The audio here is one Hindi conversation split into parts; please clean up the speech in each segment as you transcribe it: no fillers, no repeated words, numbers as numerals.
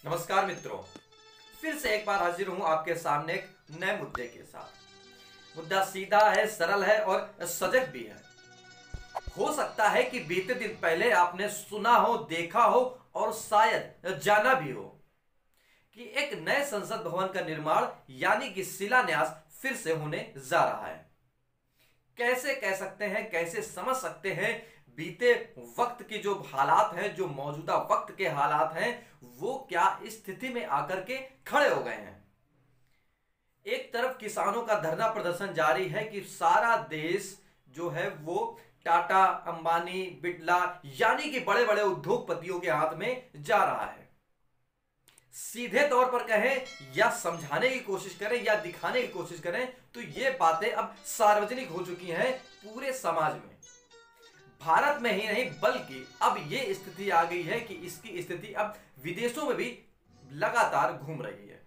नमस्कार मित्रों, फिर से एक बार हाजिर हूं आपके सामने एक नए मुद्दे के साथ। मुद्दा सीधा है, सरल है और सजग भी है। हो सकता है कि बीते दिन पहले आपने सुना हो, देखा हो और शायद जाना भी हो कि एक नए संसद भवन का निर्माण यानी कि शिलान्यास फिर से होने जा रहा है। कैसे कह सकते हैं, कैसे समझ सकते हैं, बीते वक्त की जो हालात हैं, जो मौजूदा वक्त के हालात हैं, वो क्या स्थिति में आकर के खड़े हो गए हैं। एक तरफ किसानों का धरना प्रदर्शन जारी है कि सारा देश जो है वो टाटा, अंबानी, बिरला यानी कि बड़े बड़े उद्योगपतियों के हाथ में जा रहा है। सीधे तौर पर कहें या समझाने की कोशिश करें या दिखाने की कोशिश करें तो ये बातें अब सार्वजनिक हो चुकी हैं पूरे समाज में। भारत में ही नहीं बल्कि अब ये स्थिति आ गई है कि इसकी स्थिति अब विदेशों में भी लगातार घूम रही है।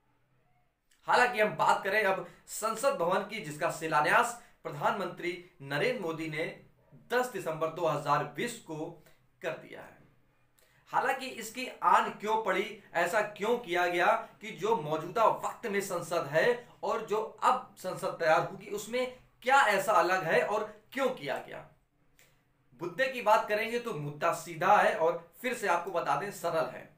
हालांकि हम बात करें अब संसद भवन की, जिसका शिलान्यास प्रधानमंत्री नरेंद्र मोदी ने 10 दिसंबर 2020 को कर दिया है। हालांकि इसकी आन क्यों पड़ी, ऐसा क्यों किया गया कि जो मौजूदा वक्त में संसद है और जो अब संसद तैयार होगी उसमें क्या ऐसा अलग है और क्यों किया गया। मुद्दे की बात करेंगे तो मुद्दा सीधा है और फिर से आपको बता दें सरल है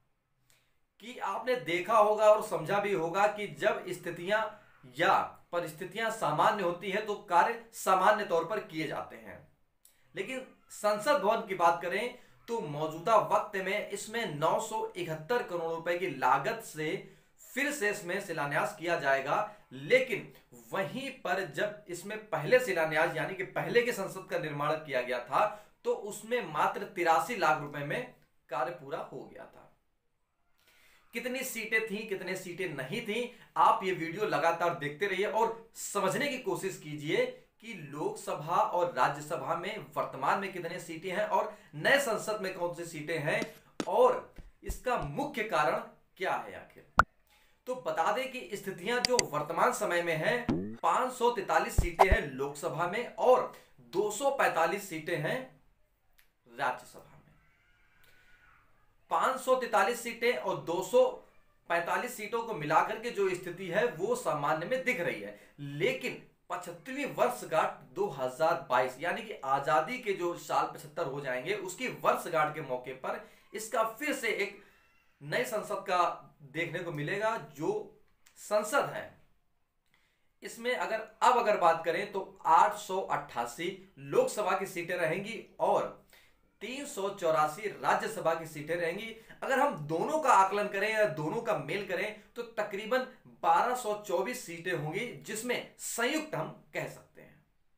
कि आपने देखा होगा और समझा भी होगा कि जब स्थितियां या परिस्थितियां सामान्य होती है तो कार्य सामान्य तौर पर किए जाते हैं। लेकिन संसद भवन की बात करें तो मौजूदा वक्त में इसमें 971 करोड़ रुपए की लागत से फिर से इसमें शिलान्यास किया जाएगा। लेकिन वहीं पर जब इसमें पहले शिलान्यास यानी कि पहले के संसद का निर्माण किया गया था तो उसमें मात्र 83 लाख रुपए में कार्य पूरा हो गया था। कितनी सीटें थी, कितने सीटें नहीं थी, आप ये वीडियो लगातार देखते रहिए और समझने की कोशिश कीजिए कि लोकसभा और राज्यसभा में वर्तमान में कितने सीटें हैं और नए संसद में कौन सी सीटें हैं और इसका मुख्य कारण क्या है आखिर। तो बता दें कि स्थितियां जो वर्तमान समय में हैं, 543 सीटें हैं लोकसभा में और 245 सीटें हैं राज्यसभा में। 543 सीटें और 245 सीटों को मिलाकर के जो स्थिति है वो सामान्य में दिख रही है। लेकिन 75वीं वर्षगांठ 2022 यानी कि आजादी के जो साल 75 हो जाएंगे उसकी वर्षगांठ के मौके पर इसका फिर से एक नए संसद का देखने को मिलेगा। जो संसद है इसमें अगर बात करें तो 888 लोकसभा की सीटें रहेंगी और 384 राज्यसभा की सीटें रहेंगी। अगर हम दोनों का आकलन करें या दोनों का मेल करें तो तकरीबन 1224 सीटें होंगी, जिसमें संयुक्त हम कह सकते हैं।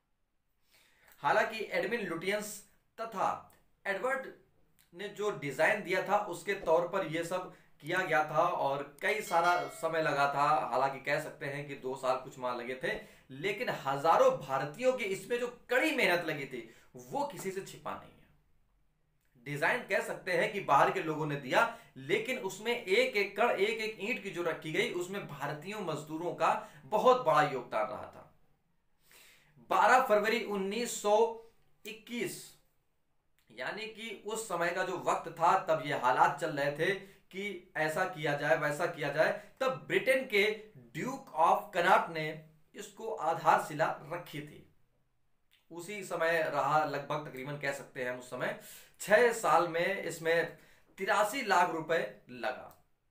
हालांकि एडमिन लुटियंस तथा एडवर्ड ने जो डिजाइन दिया था उसके तौर पर यह सब किया गया था और कई सारा समय लगा था। हालांकि कह सकते हैं कि 2 साल कुछ माह लगे थे, लेकिन हजारों भारतीयों की इसमें जो कड़ी मेहनत लगी थी वो किसी से छिपा नहीं है। डिजाइन कह सकते हैं कि बाहर के लोगों ने दिया, लेकिन उसमें एक एक कण, एक एक ईंट की जो रखी गई उसमें भारतीय मजदूरों का बहुत बड़ा योगदान रहा था। 12 फरवरी 1921 यानी कि उस समय का जो वक्त था, तब ये हालात चल रहे थे कि ऐसा किया जाए वैसा किया जाए। तब ब्रिटेन के ड्यूक ऑफ कनाट ने इसको आधारशिला रखी थी। उसी समय रहा लगभग, तकरीबन कह सकते हैं उस समय 6 साल में इसमें 83 लाख रुपए लगा।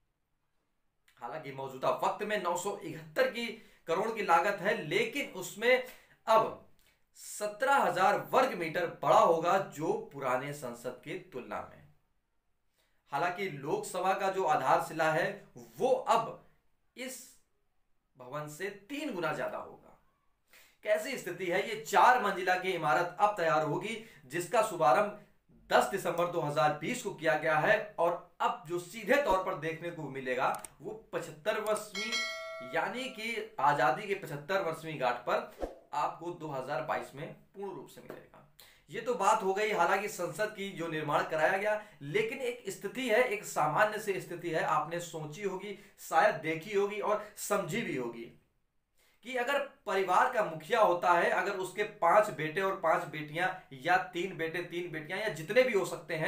हालांकि मौजूदा वक्त में 971 करोड़ की लागत है, लेकिन उसमें अब 17,000 वर्ग मीटर बड़ा होगा जो पुराने संसद की तुलना में। हालांकि लोकसभा का जो आधारशिला है वो अब इस भवन से 3 गुना ज्यादा होगा। कैसी स्थिति है, ये 4 मंजिला की इमारत अब तैयार होगी, जिसका शुभारंभ 10 दिसंबर 2020 को किया गया है और अब जो सीधे तौर पर देखने को मिलेगा वो 75वीं यानी कि आजादी के 75वीं गांठ पर आपको 2022 में पूर्ण रूप से मिलेगा। ये तो बात हो गई हालांकि संसद की जो निर्माण कराया गया, लेकिन एक स्थिति है, एक सामान्य से स्थिति है, आपने सोची होगी, शायद देखी होगी और समझी भी होगी कि अगर परिवार का मुखिया होता है, अगर उसके 5 बेटे और 5 बेटियां या 3 बेटे 3 बेटियां या जितने भी हो सकते हैं,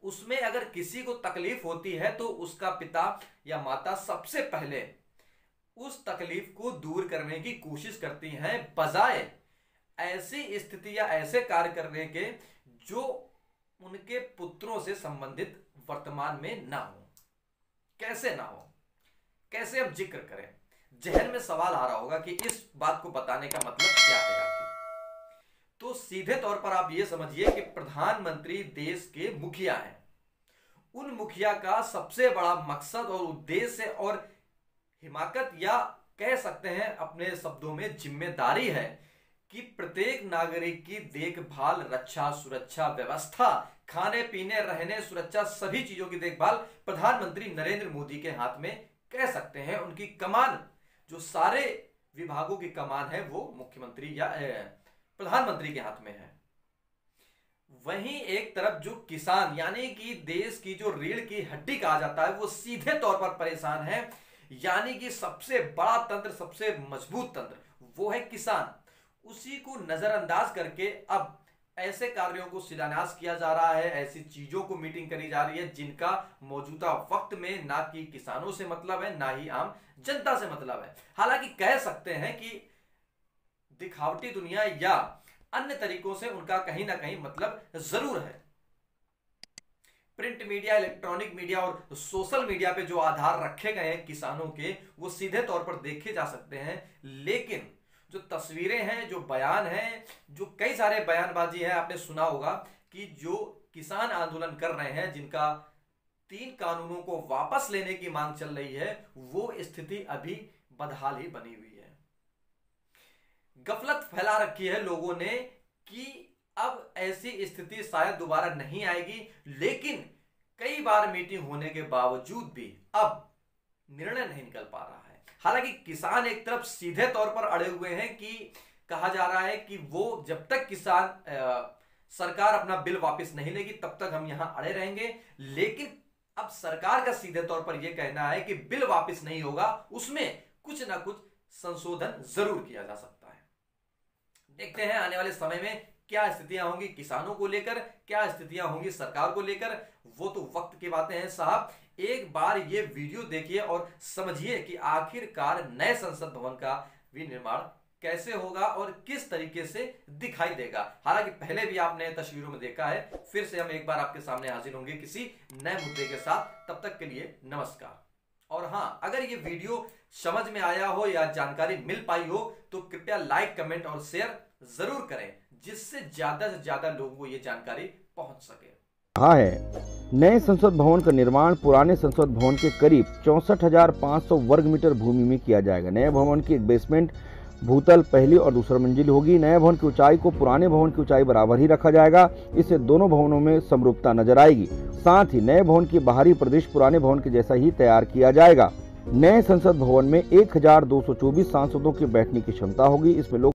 उसमें अगर किसी को तकलीफ होती है तो उसका पिता या माता सबसे पहले उस तकलीफ को दूर करने की कोशिश करती हैं, बजाय ऐसी स्थिति या ऐसे कार्य करने के जो उनके पुत्रों से संबंधित वर्तमान में ना हो। कैसे ना हो, कैसे अब जिक्र करें। जहन में सवाल आ रहा होगा कि इस बात को बताने का मतलब क्या है आखिर। तो सीधे तौर पर आप ये समझिए कि प्रधानमंत्री देश के मुखिया हैं। उन मुखिया का सबसे बड़ा मकसद और उद्देश्य और हिमाकत, या कह सकते हैं अपने शब्दों में जिम्मेदारी है कि प्रत्येक नागरिक की देखभाल, रक्षा, सुरक्षा, व्यवस्था, खाने पीने, रहने, सुरक्षा, सभी चीजों की देखभाल प्रधानमंत्री नरेंद्र मोदी के हाथ में, कह सकते हैं उनकी कमान, जो सारे विभागों की कमान है वो मुख्यमंत्री या प्रधानमंत्री के हाथ में है। वहीं एक तरफ जो किसान यानी कि देश की जो रीढ़ की हड्डी कहा जाता है वो सीधे तौर पर परेशान है, यानी कि सबसे बड़ा तंत्र, सबसे मजबूत तंत्र वो है किसान। उसी को नजरअंदाज करके अब ऐसे कार्यों को शिलान्यास किया जा रहा है, ऐसी चीजों को मीटिंग करी जा रही है जिनका मौजूदा वक्त में ना कि किसानों से मतलब है, ना ही आम जनता से मतलब है। हालांकि कह सकते हैं कि दिखावटी दुनिया या अन्य तरीकों से उनका कहीं ना कहीं मतलब जरूर है। प्रिंट मीडिया, इलेक्ट्रॉनिक मीडिया और सोशल मीडिया पे जो आधार रखे गए हैं किसानों के, वो सीधे तौर पर देखे जा सकते हैं। लेकिन जो तस्वीरें हैं, जो बयान हैं, जो कई सारे बयानबाजी है, आपने सुना होगा कि जो किसान आंदोलन कर रहे हैं, जिनका 3 कानूनों को वापस लेने की मांग चल रही है, वो स्थिति अभी बदहाल ही बनी हुई है। गफलत फैला रखी है लोगों ने कि अब ऐसी स्थिति शायद दोबारा नहीं आएगी, लेकिन कई बार मीटिंग होने के बावजूद भी अब निर्णय नहीं निकल पा रहा है। हालांकि किसान एक तरफ सीधे तौर पर अड़े हुए हैं कि कहा जा रहा है कि वो जब तक किसान सरकार अपना बिल वापस नहीं लेगी तब तक हम यहां अड़े रहेंगे। लेकिन अब सरकार का सीधे तौर पर यह कहना है कि बिल वापस नहीं होगा, उसमें कुछ ना कुछ संशोधन जरूर किया जा सकता है। देखते हैं आने वाले समय में क्या स्थितियां होंगी किसानों को लेकर, क्या स्थितियां होंगी सरकार को लेकर, वो तो वक्त की बातें हैं साहब। एक बार ये वीडियो देखिए और समझिए कि आखिरकार नए संसद भवन का विनिर्माण कैसे होगा और किस तरीके से दिखाई देगा। हालांकि पहले भी आपने तस्वीरों में देखा है, फिर से हम एक बार आपके सामने हाजिर होंगे किसी नए मुद्दे के साथ। तब तक के लिए नमस्कार। और हाँ, अगर ये वीडियो समझ में आया हो या जानकारी मिल पाई हो तो कृपया लाइक, कमेंट और शेयर जरूर करें, जिससे ज्यादा से ज्यादा लोगों को ये जानकारी पहुंच सके। कहा है नए संसद भवन का निर्माण पुराने संसद भवन के करीब 64,500 वर्ग मीटर भूमि में किया जाएगा। नए भवन की एक बेसमेंट, भूतल, पहली और दूसरा मंजिल होगी। नए भवन की ऊंचाई को पुराने भवन की ऊंचाई बराबर ही रखा जाएगा। इससे दोनों भवनों में समरूपता नजर आएगी। साथ ही नए भवन की बाहरी प्रदेश पुराने भवन के जैसा ही तैयार किया जाएगा। नए संसद भवन में 1224 सांसदों की बैठने की क्षमता होगी। इसमें लोग